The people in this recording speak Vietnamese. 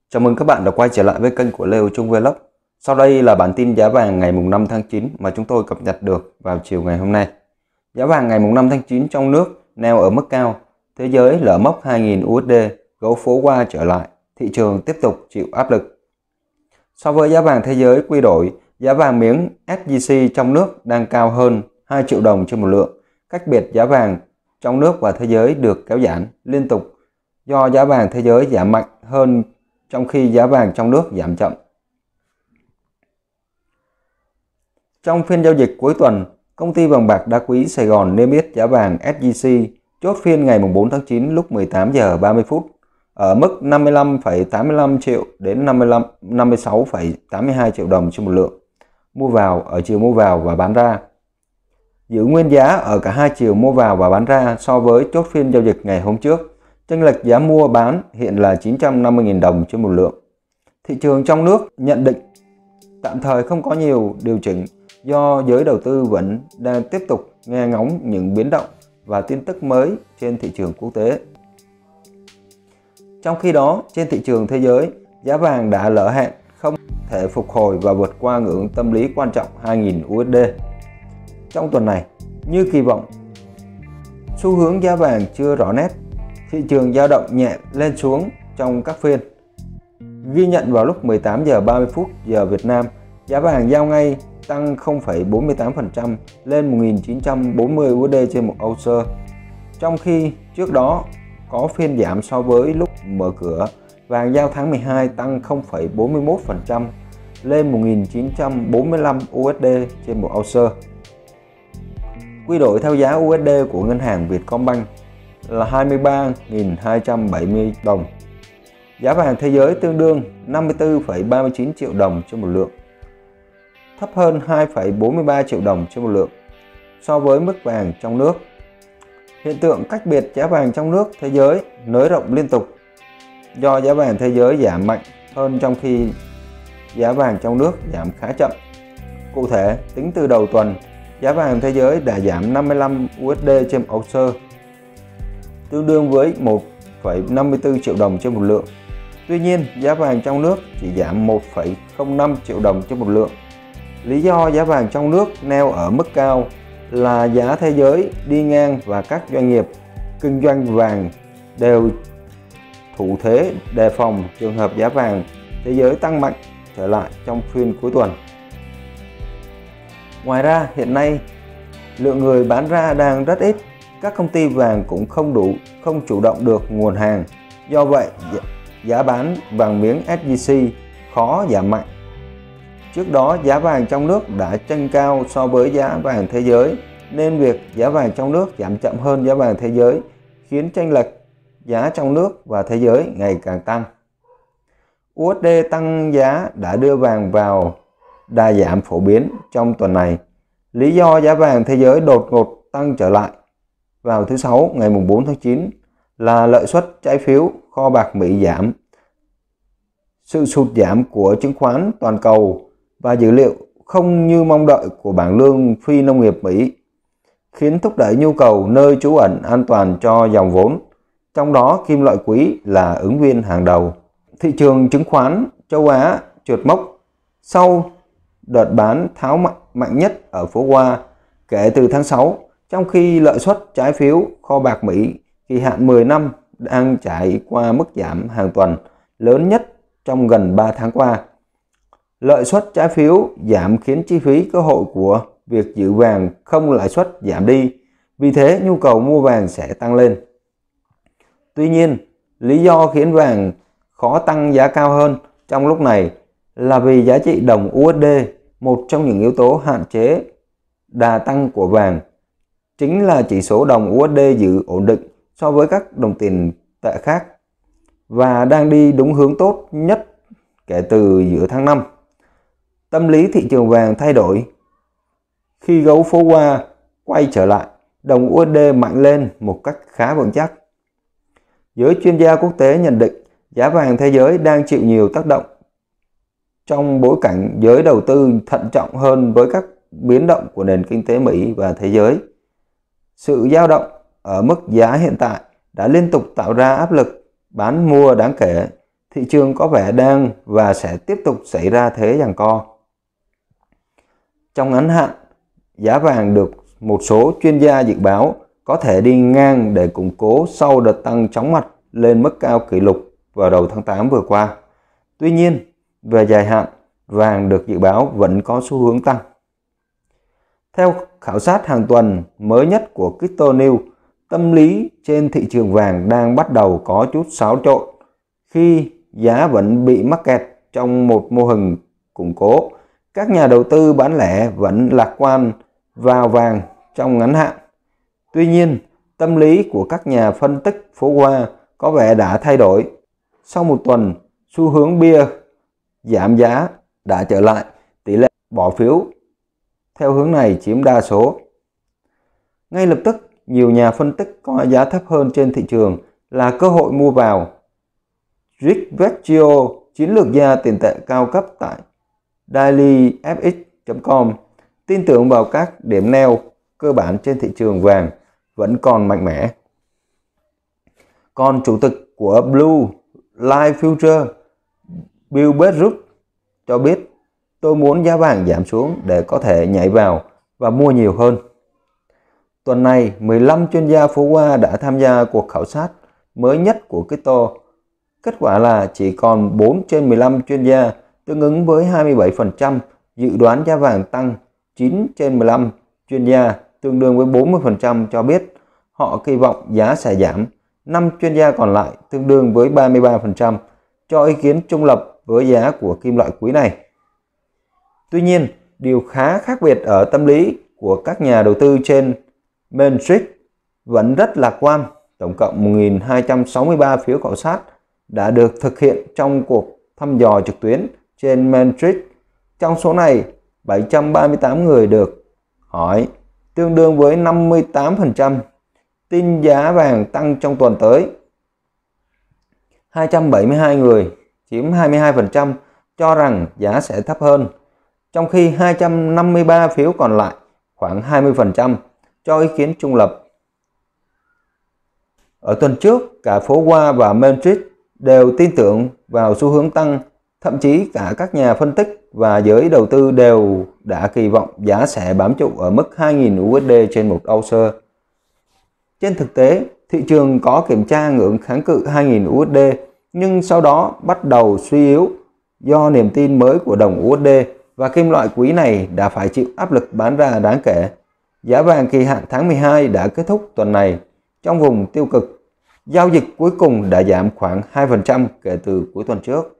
Chào mừng các bạn đã quay trở lại với kênh của Lê Trung Vlog. Sau đây là bản tin giá vàng ngày 5 tháng 9 mà chúng tôi cập nhật được vào chiều ngày hôm nay. Giá vàng ngày 5 tháng 9 trong nước neo ở mức cao, thế giới lỡ mốc 2.000 USD, gấu phố qua trở lại, thị trường tiếp tục chịu áp lực. So với giá vàng thế giới quy đổi, giá vàng miếng SJC trong nước đang cao hơn 2 triệu đồng trên một lượng. Cách biệt giá vàng trong nước và thế giới được kéo giãn liên tục do giá vàng thế giới giảm mạnh hơn trong khi giá vàng trong nước giảm chậm. Trong phiên giao dịch cuối tuần, công ty vàng bạc đá quý Sài Gòn niêm yết giá vàng SJC chốt phiên ngày 4 tháng 9 lúc 18 giờ 30 phút ở mức 55,85 triệu đến 56,82 triệu đồng trên một lượng mua vào ở chiều mua vào và bán ra. Giữ nguyên giá ở cả hai chiều mua vào và bán ra so với chốt phiên giao dịch ngày hôm trước. Chênh lệch giá mua bán hiện là 950.000 đồng trên một lượng. Thị trường trong nước nhận định tạm thời không có nhiều điều chỉnh do giới đầu tư vẫn đang tiếp tục nghe ngóng những biến động và tin tức mới trên thị trường quốc tế. Trong khi đó, trên thị trường thế giới, giá vàng đã lỡ hẹn không thể phục hồi và vượt qua ngưỡng tâm lý quan trọng 2.000 USD. Trong tuần này, như kỳ vọng, xu hướng giá vàng chưa rõ nét. Thị trường dao động nhẹ lên xuống trong các phiên. Ghi nhận vào lúc 18 giờ 30 phút giờ Việt Nam, giá vàng giao ngay tăng 0,48% lên 1.940 USD trên một ounce. Trong khi trước đó có phiên giảm so với lúc mở cửa, vàng giao tháng 12 tăng 0,41% lên 1.945 USD trên một ounce. Quy đổi theo giá USD của ngân hàng Vietcombank là 23.270 đồng. Giá vàng thế giới tương đương 54,39 triệu đồng trên một lượng, thấp hơn 2,43 triệu đồng trên một lượng so với mức vàng trong nước. Hiện tượng cách biệt giá vàng trong nước thế giới nới rộng liên tục do giá vàng thế giới giảm mạnh hơn trong khi giá vàng trong nước giảm khá chậm. Cụ thể, tính từ đầu tuần, giá vàng thế giới đã giảm 55 USD trên ounce, tương đương với 1,54 triệu đồng trên một lượng. Tuy nhiên, giá vàng trong nước chỉ giảm 1,05 triệu đồng trên một lượng. Lý do giá vàng trong nước neo ở mức cao là giá thế giới đi ngang và các doanh nghiệp kinh doanh vàng đều thủ thế đề phòng trường hợp giá vàng thế giới tăng mạnh trở lại trong phiên cuối tuần. Ngoài ra, hiện nay lượng người bán ra đang rất ít. Các công ty vàng cũng không chủ động được nguồn hàng. Do vậy, giá bán vàng miếng SJC khó giảm mạnh. Trước đó, giá vàng trong nước đã chênh cao so với giá vàng thế giới, nên việc giá vàng trong nước giảm chậm hơn giá vàng thế giới khiến chênh lệch giá trong nước và thế giới ngày càng tăng. USD tăng giá đã đưa vàng vào đà giảm phổ biến trong tuần này. Lý do giá vàng thế giới đột ngột tăng trở lại vào thứ Sáu ngày 4 tháng 9 là lợi suất trái phiếu kho bạc Mỹ giảm, sự sụt giảm của chứng khoán toàn cầu và dữ liệu không như mong đợi của bảng lương phi nông nghiệp Mỹ khiến thúc đẩy nhu cầu nơi trú ẩn an toàn cho dòng vốn, trong đó kim loại quý là ứng viên hàng đầu. Thị trường chứng khoán châu Á trượt mốc sau đợt bán tháo mạnh nhất ở phố Wall kể từ tháng 6, trong khi lợi suất trái phiếu kho bạc Mỹ kỳ hạn 10 năm đang trải qua mức giảm hàng tuần lớn nhất trong gần 3 tháng qua. Lợi suất trái phiếu giảm khiến chi phí cơ hội của việc giữ vàng không lãi suất giảm đi, vì thế nhu cầu mua vàng sẽ tăng lên. Tuy nhiên, lý do khiến vàng khó tăng giá cao hơn trong lúc này là vì giá trị đồng USD, một trong những yếu tố hạn chế đà tăng của vàng, chính là chỉ số đồng USD giữ ổn định so với các đồng tiền tệ khác và đang đi đúng hướng tốt nhất kể từ giữa tháng 5. Tâm lý thị trường vàng thay đổi khi gấu phố Wall quay trở lại, đồng USD mạnh lên một cách khá vững chắc. Giới chuyên gia quốc tế nhận định giá vàng thế giới đang chịu nhiều tác động trong bối cảnh giới đầu tư thận trọng hơn với các biến động của nền kinh tế Mỹ và thế giới. Sự dao động ở mức giá hiện tại đã liên tục tạo ra áp lực bán mua đáng kể thị trường có vẻ đang và sẽ tiếp tục xảy ra thế giằng co. Trong ngắn hạn, giá vàng được một số chuyên gia dự báo có thể đi ngang để củng cố sau đợt tăng chóng mặt lên mức cao kỷ lục vào đầu tháng 8 vừa qua. Tuy nhiên, về dài hạn, vàng được dự báo vẫn có xu hướng tăng. Theo khảo sát hàng tuần mới nhất của Crypto News, tâm lý trên thị trường vàng đang bắt đầu có chút xáo trộn khi giá vẫn bị mắc kẹt trong một mô hình củng cố. Các nhà đầu tư bán lẻ vẫn lạc quan vào vàng trong ngắn hạn. Tuy nhiên, tâm lý của các nhà phân tích phố Wall có vẻ đã thay đổi. Sau một tuần, xu hướng bia giảm giá đã trở lại, tỷ lệ bỏ phiếu theo hướng này chiếm đa số. Ngay lập tức, nhiều nhà phân tích coi giá thấp hơn trên thị trường là cơ hội mua vào. Rick Vecchio, chiến lược gia tiền tệ cao cấp tại dailyfx.com, tin tưởng vào các điểm neo cơ bản trên thị trường vàng vẫn còn mạnh mẽ. Còn chủ tịch của Blue Light Future, Bill Bedrock, cho biết: "Tôi muốn giá vàng giảm xuống để có thể nhảy vào và mua nhiều hơn." Tuần này, 15 chuyên gia phố Wall đã tham gia cuộc khảo sát mới nhất của Crypto. Kết quả là chỉ còn 4 trên 15 chuyên gia, tương ứng với 27%, dự đoán giá vàng tăng. 9 trên 15 chuyên gia, tương đương với 40%, cho biết họ kỳ vọng giá sẽ giảm. 5 chuyên gia còn lại, tương đương với 33%, cho ý kiến trung lập với giá của kim loại quý này. Tuy nhiên, điều khá khác biệt ở tâm lý của các nhà đầu tư trên Main Street vẫn rất lạc quan. Tổng cộng 1.263 phiếu khảo sát đã được thực hiện trong cuộc thăm dò trực tuyến trên Main Street. Trong số này, 738 người được hỏi, tương đương với 58%, tin giá vàng tăng trong tuần tới. 272 người, chiếm 22%, cho rằng giá sẽ thấp hơn, trong khi 253 phiếu còn lại, khoảng 20%, cho ý kiến trung lập. Ở tuần trước, cả phố Wall và Main Street đều tin tưởng vào xu hướng tăng, thậm chí cả các nhà phân tích và giới đầu tư đều đã kỳ vọng giá sẽ bám trụ ở mức 2.000 USD trên một ounce. Trên thực tế, thị trường có kiểm tra ngưỡng kháng cự 2.000 USD, nhưng sau đó bắt đầu suy yếu do niềm tin mới của đồng USD và kim loại quý này đã phải chịu áp lực bán ra đáng kể. Giá vàng kỳ hạn tháng 12 đã kết thúc tuần này trong vùng tiêu cực. Giao dịch cuối cùng đã giảm khoảng 2% kể từ cuối tuần trước.